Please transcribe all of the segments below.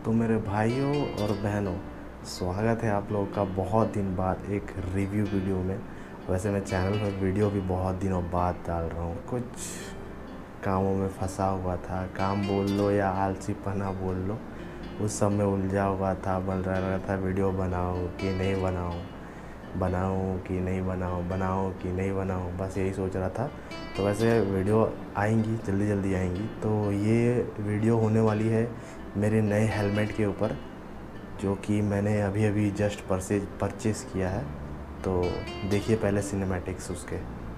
तो मेरे भाइयों और बहनों, स्वागत है आप लोगों का बहुत दिन बाद एक रिव्यू वीडियो में। वैसे मैं चैनल पर वीडियो भी बहुत दिनों बाद डाल रहा हूँ। कुछ कामों में फंसा हुआ था, काम बोल लो या आलसीपना बोल लो, उस सब में उलझा हुआ था। बन रहा था वीडियो बनाऊँ कि नहीं बनाऊँ, बनाऊँ कि नहीं बनाऊँ, बनाऊँ कि नहीं बनाऊँ, बस यही सोच रहा था। तो वैसे वीडियो आएंगी, जल्दी जल्दी आएंगी। तो ये वीडियो होने वाली है मेरे नए हेलमेट के ऊपर, जो कि मैंने अभी अभी जस्ट परचेज़ किया है। तो देखिए पहले सिनेमैटिक्स उसके।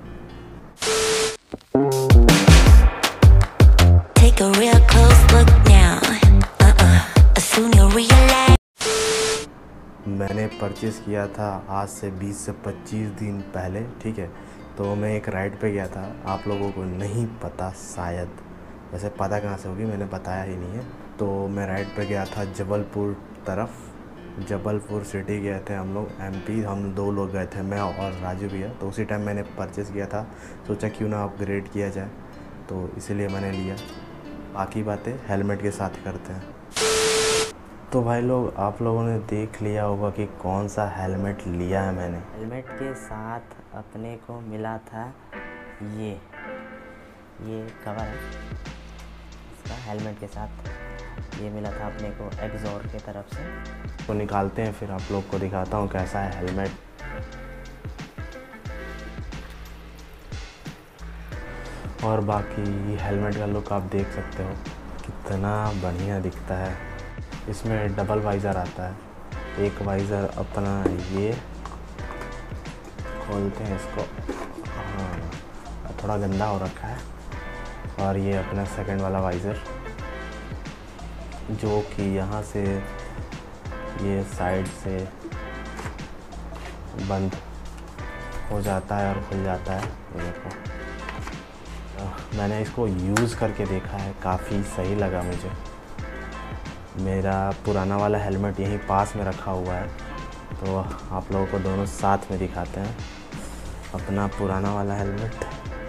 Take a real close look now. Soon you'll realize. मैंने परचेज़ किया था आज से 20 से 25 दिन पहले, ठीक है। तो मैं एक राइड पे गया था, आप लोगों को नहीं पता शायद, वैसे पता कहाँ से होगी, मैंने बताया ही नहीं है। तो मैं राइड पे गया था जबलपुर तरफ, जबलपुर सिटी गए थे हम लोग, एमपी। हम 2 लोग गए थे, मैं और राजू भैया। तो उसी टाइम मैंने परचेज़ किया था, सोचा क्यों ना अपग्रेड किया जाए, तो इसीलिए मैंने लिया। बाकी बातें हेलमेट के साथ करते हैं। तो भाई लोग, आप लोगों ने देख लिया होगा कि कौन सा हेलमेट लिया है मैंने। हेलमेट के साथ अपने को मिला था ये कवर है इसका। हेलमेट के साथ ये मिला था अपने को एक्सोर के तरफ से। तो निकालते हैं, फिर आप लोग को दिखाता हूँ कैसा है हेलमेट। और बाकी हेलमेट का लुक आप देख सकते हो, कितना बढ़िया दिखता है। इसमें डबल वाइज़र आता है। एक वाइज़र अपना ये खोलते हैं इसको, हाँ थोड़ा गंदा हो रखा है। और ये अपना सेकंड वाला वाइज़र, जो कि यहाँ से ये साइड से बंद हो जाता है और खुल जाता है। ये देखो, मैंने इसको यूज़ करके देखा है, काफ़ी सही लगा मुझे। मेरा पुराना वाला हेलमेट यहीं पास में रखा हुआ है, तो आप लोगों को दोनों साथ में दिखाते हैं अपना पुराना वाला हेलमेट।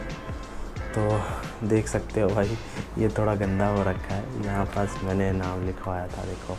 तो देख सकते हो भाई, ये थोड़ा गंदा हो रखा है। यहाँ पास मैंने नाम लिखवाया था, देखो।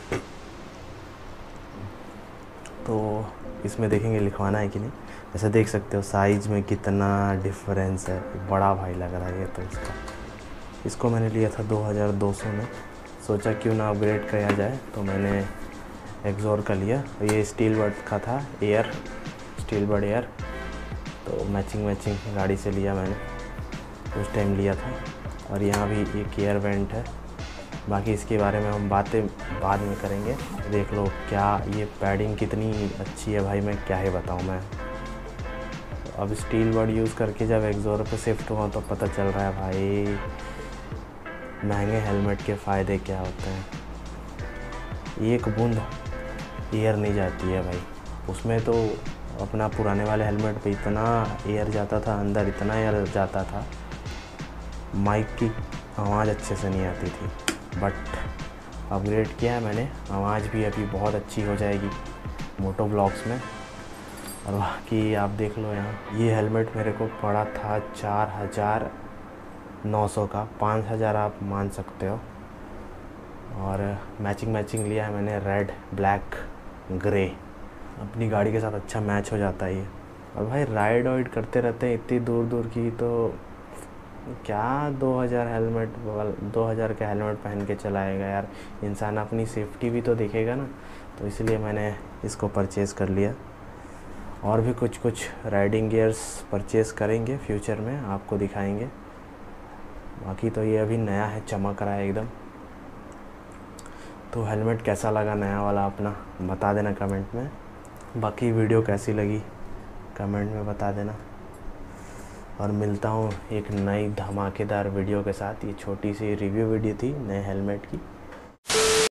तो इसमें देखेंगे लिखवाना है कि नहीं। ऐसे देख सकते हो साइज़ में कितना डिफरेंस है, बड़ा भाई लग रहा है ये तो। इसको मैंने लिया था 2200 में, सोचा क्यों ना अपग्रेड किया जाए, तो मैंने एक्सोर का लिया। ये स्टील बर्ड का था, एयर, स्टील बर्ड एयर। तो मैचिंग गाड़ी से लिया मैंने, उस टाइम लिया था। और यहाँ भी एक एयर वेंट है। बाकी इसके बारे में हम बातें बाद में करेंगे। देख लो क्या ये पैडिंग कितनी अच्छी है भाई, मैं क्या ही बताऊँ मैं। अब स्टील बर्ड यूज़ करके जब एक्सोर पे शिफ्ट हुआ तो पता चल रहा है भाई महंगे हेलमेट के फ़ायदे क्या होते हैं। एक बूंद एयर नहीं जाती है भाई उसमें। तो अपना पुराने वाले हेलमेट पे इतना एयर जाता था अंदर, इतना एयर जाता था, माइक की आवाज़ अच्छे से नहीं आती थी। बट अपग्रेड किया है मैंने, आवाज़ भी अभी बहुत अच्छी हो जाएगी मोटो ब्लॉग्स में। और बाकी आप देख लो यहाँ, ये हेलमेट मेरे को पड़ा था 4900 का, 5000 आप मान सकते हो। और मैचिंग लिया है मैंने, रेड ब्लैक ग्रे, अपनी गाड़ी के साथ अच्छा मैच हो जाता है ये। और भाई राइड वाइड करते रहते हैं इतनी दूर की, तो क्या 2000 का हेलमेट पहन के चलाएगा यार इंसान, अपनी सेफ्टी भी तो देखेगा ना। तो इसलिए मैंने इसको परचेज़ कर लिया। और भी कुछ राइडिंग गियर्स परचेज़ करेंगे फ्यूचर में, आपको दिखाएंगे। बाकी तो ये अभी नया है, चमक रहा है एकदम। तो हेलमेट कैसा लगा नया वाला अपना, बता देना कमेंट में। बाकी वीडियो कैसी लगी कमेंट में बता देना। और मिलता हूँ एक नई धमाकेदार वीडियो के साथ। ये छोटी सी रिव्यू वीडियो थी नए हेलमेट की।